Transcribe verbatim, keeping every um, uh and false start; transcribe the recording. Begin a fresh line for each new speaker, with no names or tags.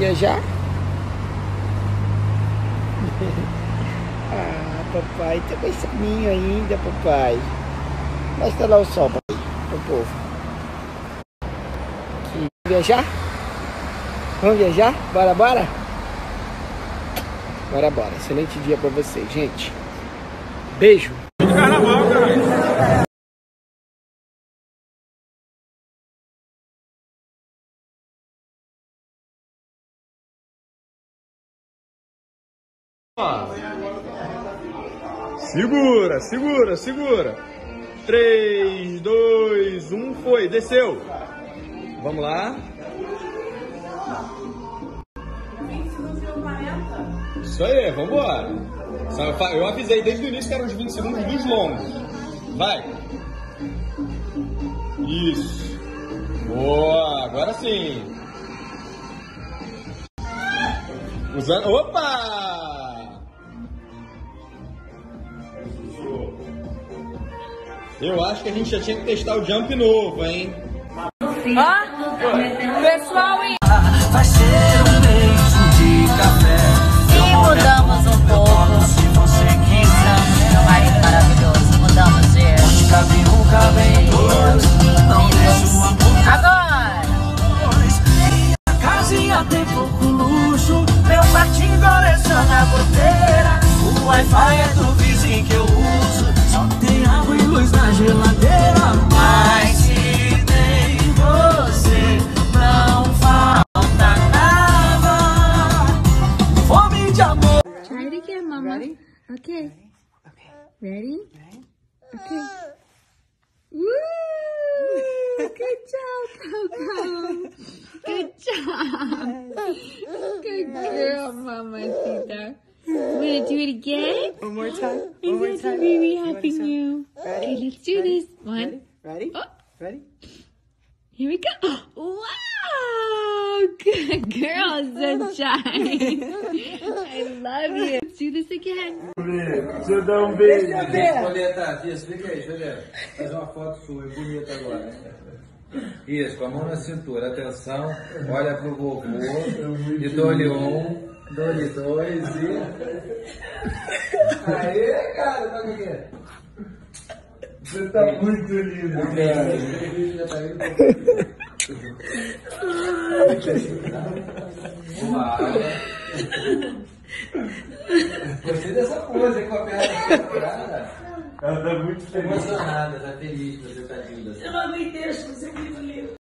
viajar? Ah, papai, tá com esse caminho ainda, papai. Mostra lá o sol, papai, pro povo. Aqui. Viajar? Vamos viajar? Bora, bora? Bora, bora. Excelente dia pra vocês, gente. Beijo.
Carnaval, cara. Segura, segura, segura. três, dois, um, foi. Desceu. Vamos lá. Isso aí, vambora. Eu avisei desde o início que eram os vinte segundos dos longos. Vai. Isso. Boa, agora sim. Usando... Opa! Eu acho que a gente já tinha que testar o jump novo, hein?
Ó, pessoal, hein?
Vai ser um beijo de café.
E mudamos um pouco.
Se você quiser,
Meu marido maravilhoso. Mudamos de...
onde cabe um, cabem dois. Não deixa o amor.
Agora!
A casinha tem pouco luxo. Meu quartinho coleciona goteira. O Wi-Fi é do vizinho que eu uso. Só tem água e luz na geladeira. Mas se tem você, não falta nada. Fome de amor.
Try it again, Mama. Ready? Okay.
Okay.
Ready?
Ready?
Okay. Woo! Good job, Coco. Good job. Good girl, Mamacita. Wanna do it again?
One more time. One
I'm
more
going to
time.
be really
You wanna
helping
start?
you.
Ready?
Okay, let's do
Ready?
this. One.
Ready? Ready?
Oh.
Ready?
Here we go. Wow! Good girl, Sunshine. I love you. Let's do this again.
Deixa eu dar um beijo. Julieta, aqui, explica aí, Julieta. Faz uma foto sua, bonita agora. Isso, com a mão na cintura. Atenção, olha pro vovô. E dou-lhe um, dou-lhe dois e... Aê, cara, tá com o quê? Você tá muito lindo, cara. Já tá indo. Gostei dessa pose, hein, com a perna quebrada. Ela tá muito feliz. Emocionada, tá feliz, você tá linda.
Eu não aguentei, acho que você é muito